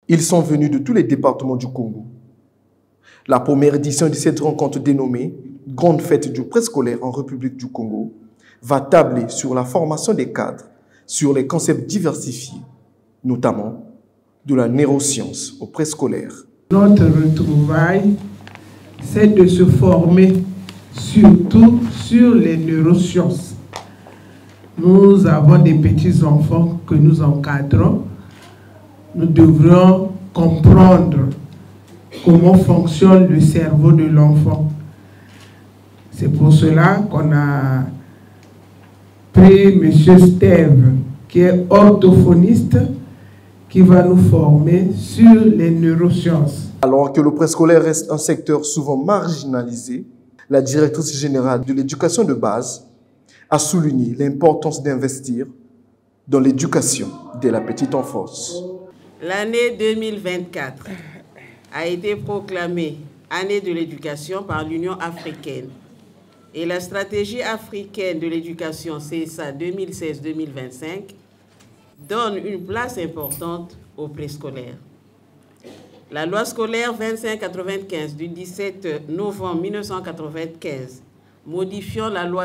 Ils sont venus de tous les départements du Congo. La première édition de cette rencontre dénommée « Grande fête du préscolaire en République du Congo » va tabler sur la formation des cadres, sur les concepts diversifiés, notamment de la neuroscience au préscolaire. Notre retrouvaille, c'est de se former surtout sur les neurosciences. Nous avons des petits-enfants que nous encadrons. Nous devrions comprendre comment fonctionne le cerveau de l'enfant. C'est pour cela qu'on a pris M. Steve, qui est orthophoniste, qui va nous former sur les neurosciences. Alors que le préscolaire reste un secteur souvent marginalisé, la directrice générale de l'éducation de base a souligné l'importance d'investir dans l'éducation dès la petite enfance. L'année 2024 a été proclamée année de l'éducation par l'Union africaine et la stratégie africaine de l'éducation CSA 2016-2025 donne une place importante au préscolaire. La loi scolaire 2595 du 17 novembre 1995, modifiant la loi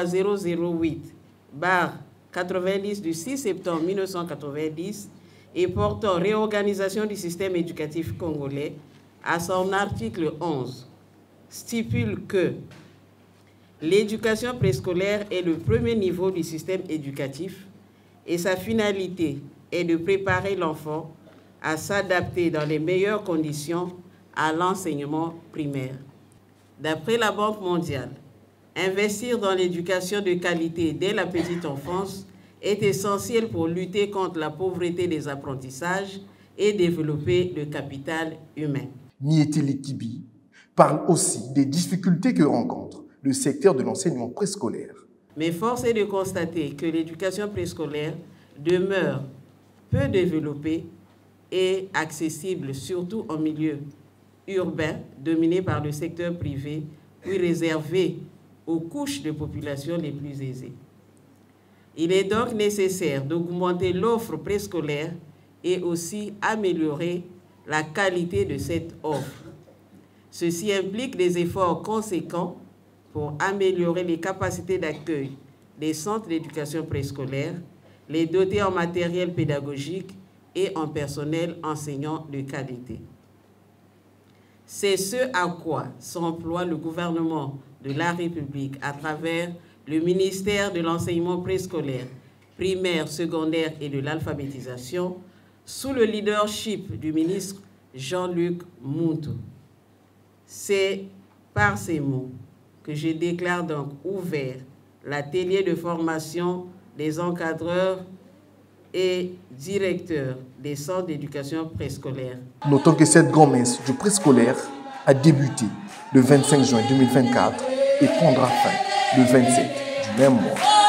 008/90 du 6 septembre 1990 et portant réorganisation du système éducatif congolais, à son article 11, stipule que l'éducation préscolaire est le premier niveau du système éducatif et sa finalité est de préparer l'enfant à s'adapter dans les meilleures conditions à l'enseignement primaire. D'après la Banque mondiale, investir dans l'éducation de qualité dès la petite enfance est essentiel pour lutter contre la pauvreté des apprentissages et développer le capital humain. Mieteli Kibi parle aussi des difficultés que rencontre le secteur de l'enseignement préscolaire. Mais force est de constater que l'éducation préscolaire demeure peu développée et accessible, surtout en milieu urbain, dominé par le secteur privé, puis réservé aux couches de population les plus aisées. Il est donc nécessaire d'augmenter l'offre préscolaire et aussi améliorer la qualité de cette offre. Ceci implique des efforts conséquents pour améliorer les capacités d'accueil des centres d'éducation préscolaire, les doter en matériel pédagogique et en personnel enseignant de qualité. C'est ce à quoi s'emploie le gouvernement de la République à travers le ministère de l'enseignement préscolaire, primaire, secondaire et de l'alphabétisation, sous le leadership du ministre Jean-Luc Mountou. C'est par ces mots que je déclare donc ouvert l'atelier de formation des encadreurs et directeurs des centres d'éducation préscolaire. Notons que cette grand-messe du préscolaire a débuté le 25 juin 2024 et prendra fin le 27 du même mois.